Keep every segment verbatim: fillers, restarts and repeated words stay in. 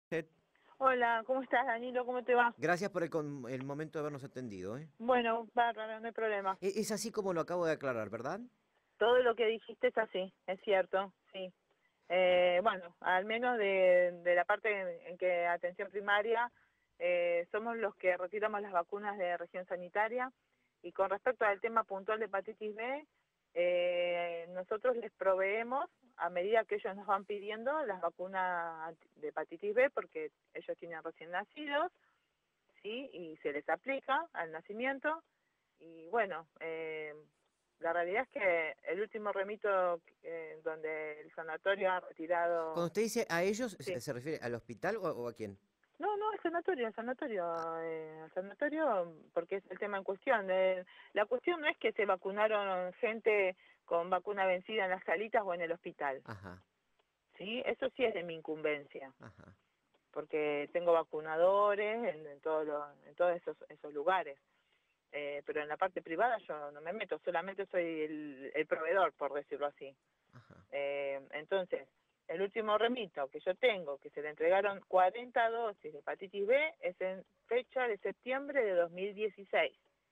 Eh, Hola, ¿cómo estás, Danilo? ¿Cómo te va? Gracias por el, con- el momento de habernos atendido, ¿eh? Bueno, bárbaro, no hay problema. E- Es así como lo acabo de aclarar, ¿verdad? Todo lo que dijiste es así, es cierto, sí. Eh, bueno, al menos de, de la parte en, en que atención primaria, eh, somos los que retiramos las vacunas de región sanitaria. Y con respecto al tema puntual de hepatitis B, eh, nosotros les proveemos, a medida que ellos nos van pidiendo, las vacunas de hepatitis B, porque ellos tienen recién nacidos, ¿sí? Y se les aplica al nacimiento. Y bueno, eh, la realidad es que el último remito eh, donde el sanatorio ha Cuando retirado, usted dice a ellos, ¿se sí, se refiere al hospital o, o a quién? no, no, el sanatorio, el Ah, sanatorio, eh, el sanatorio, porque es el tema en cuestión. Eh, la cuestión no es que se vacunaron gente con vacuna vencida en las salitas o en el hospital, ajá, ¿sí? Eso sí es de mi incumbencia, ajá. porque tengo vacunadores en, en, todos los, en todos esos, esos lugares. Eh, pero en la parte privada yo no me meto, solamente soy el, el proveedor, por decirlo así. Ajá. Eh, entonces, el último remito que yo tengo, que se le entregaron cuarenta dosis de hepatitis B, es en fecha de septiembre de dos mil dieciséis.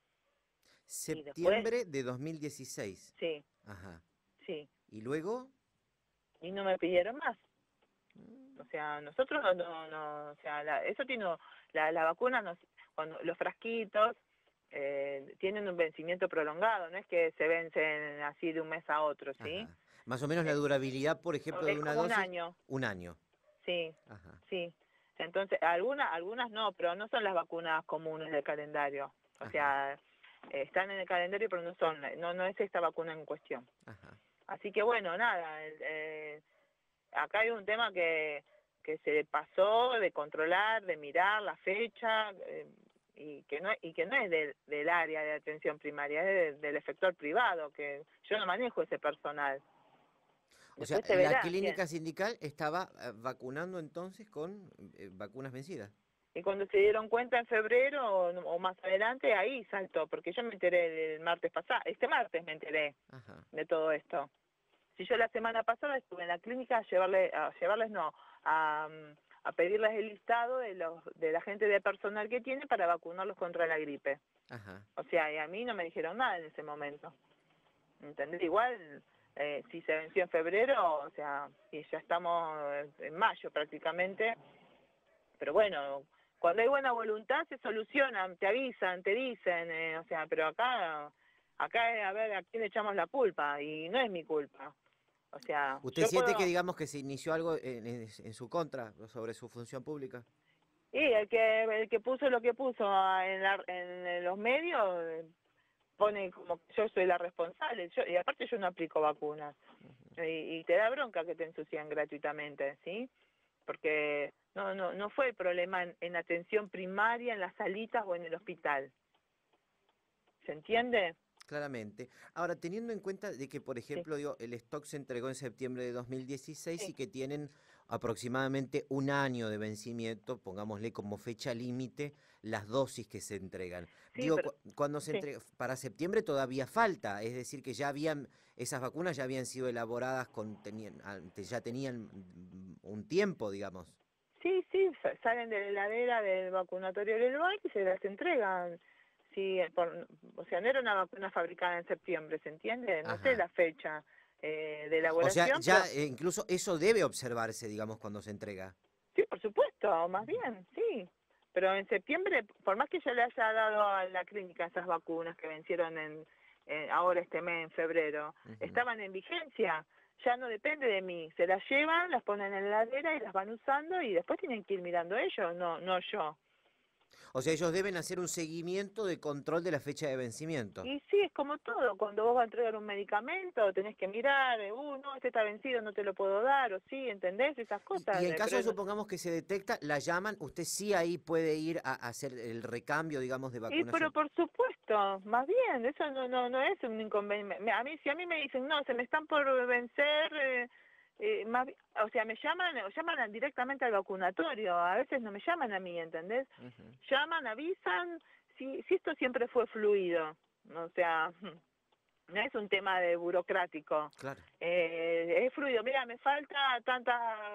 Y después, Septiembre de dos mil dieciséis. sí, Ajá. sí, ¿Y luego? y no me pidieron más. O Mm, sea, nosotros no, no, no, o sea, la, eso tiene, la, la vacuna, nos, cuando los frasquitos eh, tienen un vencimiento prolongado, no es que se vencen así de un mes a otro, ¿sí? Ajá. Más o menos la Eh, durabilidad, por ejemplo, de es una como un dosis, año, un año. sí, Ajá, sí. Entonces, algunas, algunas no, pero no son las vacunas comunes del calendario. O ajá, sea, eh, están en el calendario, pero no son, no, no es esta vacuna en cuestión. ajá. Así que bueno, nada, el, eh, acá hay un tema que, que se pasó de controlar, de mirar la fecha, eh, y que no y que no es del, del área de atención primaria, es de- del efector privado, que yo no manejo ese personal. O sea, Después se la verá quién. clínica sindical estaba eh, vacunando entonces con eh, vacunas vencidas. Y cuando se dieron cuenta en febrero o, o más adelante, ahí saltó, porque yo me enteré el martes pasado, este martes me enteré Ajá. de todo esto. Si yo la semana pasada estuve en la clínica a llevarle, a llevarles no, a, a pedirles el listado de los de la gente de personal que tiene para vacunarlos contra la gripe. Ajá. O sea, y a mí no me dijeron nada en ese momento. ¿Entendés? Igual, eh, si se venció en febrero, o sea, y ya estamos en mayo prácticamente, pero bueno, cuando hay buena voluntad se solucionan, te avisan, te dicen, eh, o sea, pero acá, acá es a ver a quién le echamos la culpa, y no es mi culpa. O sea, ¿Usted yo siente que puedo, digamos que se inició algo en, en- en su contra sobre su función pública? y el que el que puso lo que puso en, la- en los medios eh, pone como que yo soy la responsable, yo, y aparte yo no aplico vacunas, y, y te da bronca que te ensucian gratuitamente, ¿sí? Porque no no no fue el problema en, en atención primaria, en las salitas o en el hospital, ¿se entiende? Claramente. Ahora, teniendo en cuenta de que, por Sí, ejemplo, digo, el stock se entregó en septiembre de dos mil dieciséis y sí, que tienen aproximadamente un año de vencimiento, pongámosle como fecha límite, las dosis que se entregan. sí, Digo, pero cu- cuando se sí. entrega, para septiembre todavía falta, es decir, que ya habían, esas vacunas ya habían sido elaboradas con, tenían, antes ya tenían mm, un tiempo, digamos. Sí, sí, sa- salen de la heladera del vacunatorio del lugar y se las entregan. Sí, por, o sea, no era una vacuna fabricada en septiembre, ¿se entiende? No sé Ajá. la fecha eh, de O sea, elaboración, ya pero eh, incluso eso debe observarse, digamos, cuando se entrega. sí, por supuesto, más bien, sí. Pero en septiembre, por más que yo le haya dado a la clínica esas vacunas que vencieron en, en- ahora este mes, en febrero, Ujú. estaban en vigencia. Ya no depende de mí. Se las llevan, las ponen en la heladera y las van usando y después tienen que ir mirando ellos, no, no yo. O sea, ellos deben hacer un seguimiento de control de la fecha de vencimiento. Y sí, es como todo, cuando vos vas a entregar un medicamento, tenés que mirar, eh, uh, no, este está vencido, no te lo puedo dar, o sí, ¿entendés? Esas Y, y cosas, en eh, caso, pero no- supongamos que se detecta, la llaman, usted sí ahí puede ir a, a hacer el recambio, digamos, de y pero vacunación. por supuesto, más bien, eso no no no es un inconveniente. A mí, si a mí me dicen, no, se me están por vencer, eh, eh, más bi- o sea, me llaman, o llaman directamente al vacunatorio, a veces no me llaman a mí, ¿entendés? Ujú. Llaman, avisan, si, si esto siempre fue fluido, o sea, no es un tema de burocrático. Claro. Eh, es fluido. Mira, me falta tanta,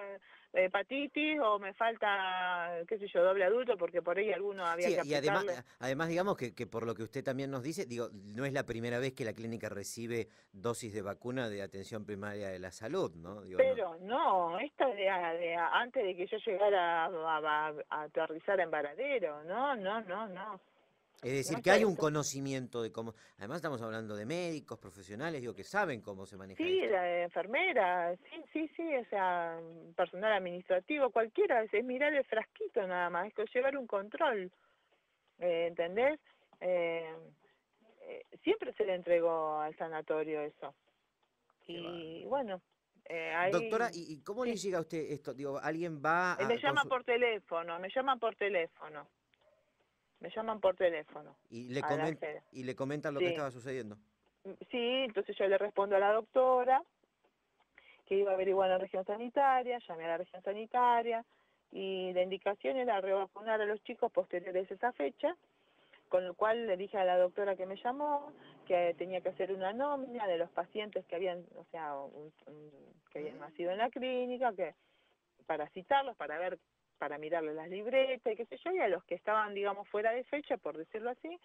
hepatitis o me falta, qué sé yo, doble adulto, porque por ahí alguno había Sí, que y además, aplicarle. además digamos que, que por lo que usted también nos dice, digo, no es la primera vez que la clínica recibe dosis de vacuna de atención primaria de la salud, ¿no? Digo, no. Pero no, esto de, de antes de que yo llegara a, a- a aterrizar en Varadero, no, no, no, no. Es No, decir, que esto, hay un esto- conocimiento de cómo, además estamos hablando de médicos, profesionales, digo, que saben cómo se maneja Sí, esto. la enfermera, sí, sí, sí, o sea, personal administrativo, cualquiera, es, es mirar el frasquito nada más, es que llevar un control, eh, ¿entendés? Eh, eh, siempre se le entregó al sanatorio eso. Qué Y bárbaro. bueno, eh, Doctora, ahí, ¿y, y cómo le sí, llega a usted esto? Digo, ¿alguien va eh, me a llaman consu- por teléfono, me llaman por teléfono, me llaman por teléfono y le a la comen sede. y le comentan lo que Sí, estaba sucediendo? sí, entonces yo le respondo a la doctora que iba a averiguar la región sanitaria, llamé a la región sanitaria y la indicación era revacunar a los chicos posteriores a esa fecha, con lo cual le dije a la doctora que me llamó que tenía que hacer una nómina de los pacientes que habían, o sea, un- un- que habían nacido en la clínica, que para citarlos, para ver, para mirarles las libretas y qué sé yo, y a los que estaban, digamos, fuera de fecha, por decirlo así,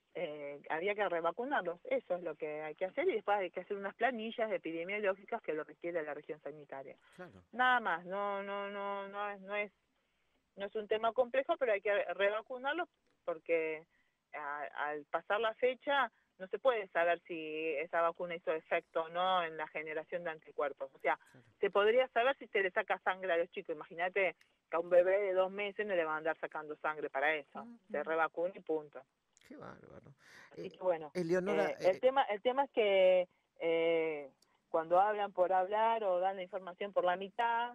eh, había que revacunarlos. Eso es lo que hay que hacer y después hay que hacer unas planillas epidemiológicas que lo requiere la región sanitaria. Claro. Nada más, no, no, no, no es, no es, no es un tema complejo, pero hay que revacunarlos porque a, al pasar la fecha no se puede saber si esa vacuna hizo efecto o no en la generación de anticuerpos. O sea, Claro. se podría saber si se le saca sangre a los chicos. Imagínate que a un bebé de dos meses no le van a andar sacando sangre para eso. Se Ujú. revacuna y punto. Qué bárbaro. Así Eh, que bueno, Eleonora, eh, el eh, tema el tema es que eh, cuando hablan por hablar o dan la información por la mitad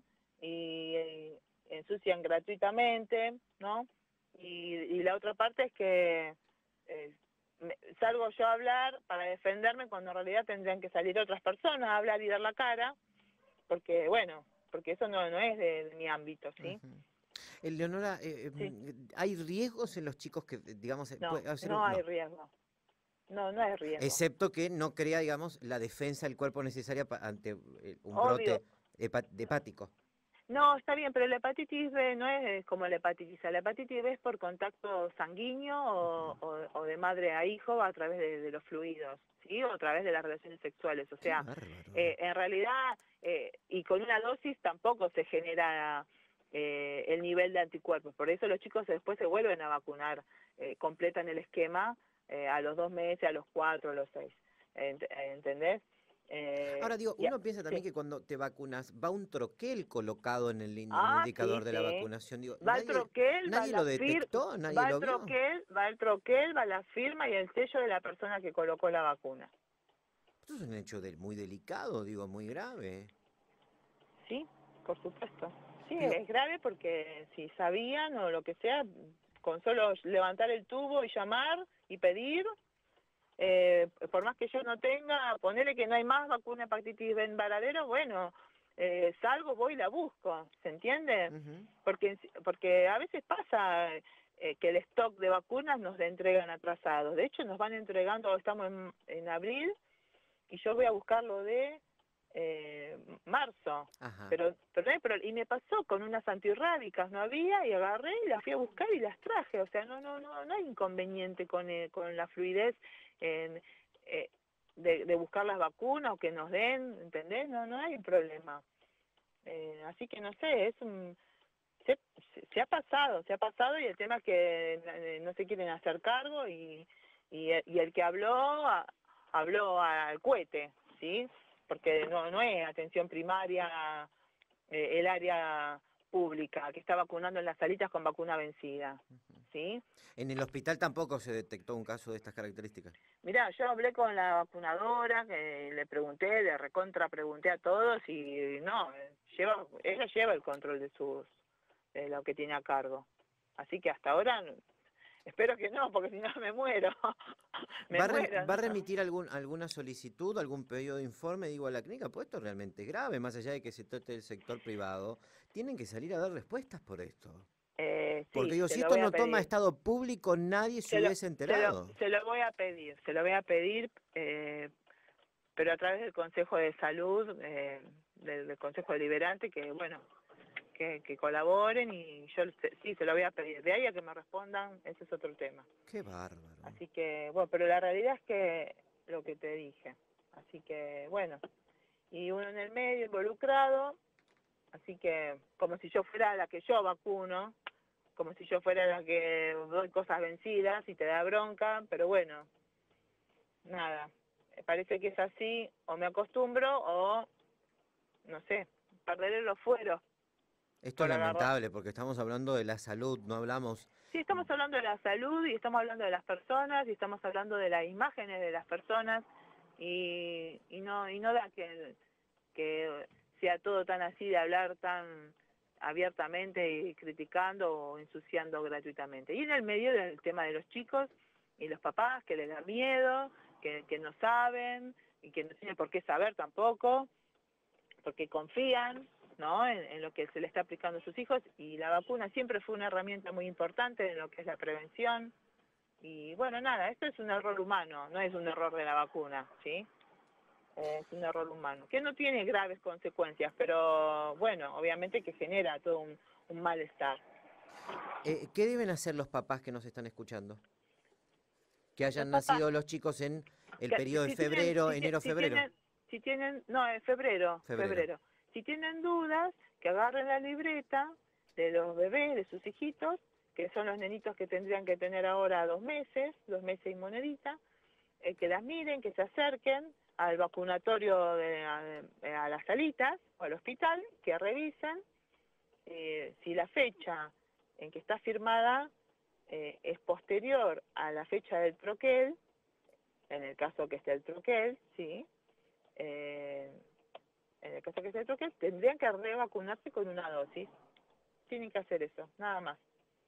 y eh, ensucian gratuitamente, ¿no? Y, y la otra parte es que eh, me- salgo yo a hablar para defenderme cuando en realidad tendrían que salir otras personas a hablar y dar la cara, porque bueno, porque eso no, no es de, de mi ámbito, ¿sí? ujú. Eleonora, eh, Sí, mm, ¿hay riesgos en los chicos que, eh, digamos, eh, no, puede hacer no un... hay No, riesgo, no, no hay riesgo. excepto que no crea, digamos, la defensa del cuerpo necesaria pa- ante eh, un Obvio, brote hepa- hepático. no, está bien, pero la hepatitis B no es como la hepatitis A. La hepatitis B es por contacto sanguíneo o, Ujú. o- o de madre a hijo a través de, de los fluidos, ¿sí? O a través de las relaciones sexuales. O Qué sea, bárbaro. eh, en realidad, eh, y con una dosis tampoco se genera eh, el nivel de anticuerpos. Por eso los chicos después se vuelven a vacunar, eh, completan el esquema eh, a los dos meses, a los cuatro, a los seis. Ent- ¿Entendés? Ahora Eh, digo, ya, uno piensa sí. también que cuando te vacunas va un troquel colocado en el, in- en el Ah, sí, indicador de la sí. vacunación. Digo, Va el nadie, troquel, va nadie la lo fir, detectó, nadie va el lo vio. troquel, va el troquel, va la firma y el sello de la persona que colocó la vacuna. Esto es un hecho de- muy delicado, digo, muy grave. Sí, por supuesto. Sí, Digo, es grave porque si sabían o lo que sea, con solo levantar el tubo y llamar y pedir, eh, por más que yo no tenga, ponerle que no hay más vacuna hepatitis B en Varadero, bueno, eh, salgo, voy y la busco, ¿se entiende? ujú, Porque, porque a veces pasa eh, que el stock de vacunas nos la entregan atrasados. De hecho, nos van entregando, estamos en, en abril, y yo voy a buscarlo de eh, marzo. ajá. Pero, pero, no hay pro- y me pasó con unas antirrábicas, no había, y agarré y las fui a buscar y las traje. O sea, no no no no hay inconveniente con, eh, con la fluidez en, eh, de, de buscar las vacunas o que nos den, ¿entendés? No, no hay problema. Eh, así que no sé, es un... Se, se, se ha pasado, se ha pasado y el tema es que eh, no se quieren hacer cargo y, y, y el que habló, a- habló al cohete, ¿sí? Porque no, no es atención primaria eh, el área pública que está vacunando en las salitas con vacuna vencida, ¿sí? En el hospital tampoco se detectó un caso de estas características. Mirá, yo hablé con la vacunadora, que le pregunté, le recontra pregunté a todos y no, eh, lleva, ella lleva el control de sus, de lo que tiene a cargo. Así que hasta ahora no- espero que no, porque si no me muero, me ¿Va a, rem- muero. va a remitir algún, alguna solicitud, algún pedido de informe, digo, a la clínica? Pues esto es realmente grave, más allá de que se trate del sector privado. Tienen que salir a dar respuestas por esto. Eh, Porque sí, digo, se si lo esto voy a no toma pedir. estado público, nadie se Se lo, hubiese se lo, enterado. se lo voy a pedir, se lo voy a pedir, eh, pero a través del Consejo de Salud, eh, del, del Consejo Deliberante, que bueno, que, que colaboren y yo se- sí se lo voy a pedir. De ahí a que me respondan, ese es otro tema. Qué bárbaro. Así que, bueno, pero la realidad es que lo que te dije. Así que, bueno, y uno en el medio involucrado, así que como si yo fuera la que yo vacuno, como si yo fuera la que doy cosas vencidas y te da bronca, pero bueno, nada, me parece que es así, o me acostumbro o, no sé, perderé los fueros Esto es por agarrar. lamentable porque estamos hablando de la salud, no hablamos... Sí, estamos hablando de la salud y estamos hablando de las personas y estamos hablando de las imágenes de las personas y, y no y no da que, que sea todo tan así de hablar tan abiertamente y criticando o ensuciando gratuitamente. Y en el medio del tema de los chicos y los papás que les da miedo, que, que no saben y que no tienen por qué saber tampoco, porque confían, ¿no?, en, en lo que se le está aplicando a sus hijos, y la vacuna siempre fue una herramienta muy importante en lo que es la prevención. Y bueno, nada, esto es un error humano, no es un error de la vacuna, ¿sí? Eh, es un error humano, que no tiene graves consecuencias, pero bueno, obviamente que genera todo un, un malestar. Eh, ¿qué deben hacer los papás que nos están escuchando? Que Los hayan papás, nacido los chicos en el que, si, periodo de si tienen, febrero, si, ti- si enero-febrero. tienen, si tienen, no, en febrero, Febrero. febrero. Si tienen dudas, que agarren la libreta de los bebés, de sus hijitos, que son los nenitos que tendrían que tener ahora dos meses, dos meses y monedita, eh, que las miren, que se acerquen al vacunatorio de, a, a las salitas o al hospital, que revisen eh, si la fecha en que está firmada eh, es posterior a la fecha del troquel, en el caso que esté el troquel, sí, eh, en el caso que esté el troquel, tendrían que revacunarse con una dosis. Tienen que hacer eso, nada más.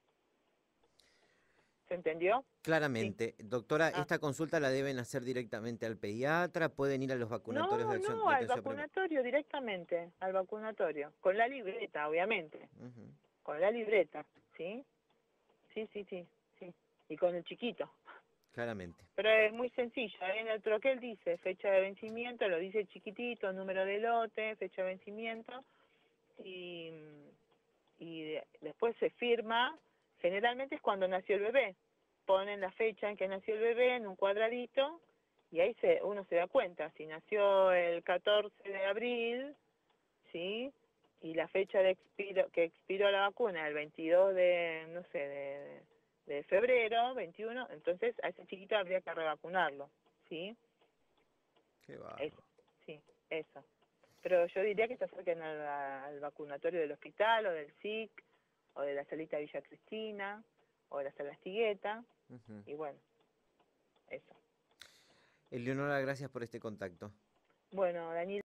¿Se entendió? Sí. Claramente. Doctora, Ah. ¿esta consulta la deben hacer directamente al pediatra? ¿Pueden ir a los vacunatorios de No, acción no, de al atención primaria? vacunatorio directamente, al vacunatorio, con la libreta, obviamente, Ujú, con la libreta, ¿sí? Sí, sí, sí, sí, y con el chiquito. claramente. Pero es muy sencillo, ahí en el troquel dice fecha de vencimiento, lo dice chiquitito, número de lote, fecha de vencimiento, y, y de- después se firma, generalmente es cuando nació el bebé, ponen la fecha en que nació el bebé en un cuadradito, y ahí se, uno se da cuenta, si nació el catorce de abril, ¿sí?, y la fecha de expiro, que expiró la vacuna el veintidós de, no sé, de, de febrero, veintiuno, entonces a ese chiquito habría que revacunarlo, ¿sí? Qué bárbaro. Eso, sí, eso. Pero yo diría que se acerquen al, al vacunatorio del hospital o del S I C o de la salita Villa Cristina o de la Sala Estigueta, Ujú. y bueno, eso. Eleonora, gracias por este contacto. Bueno, Daniel.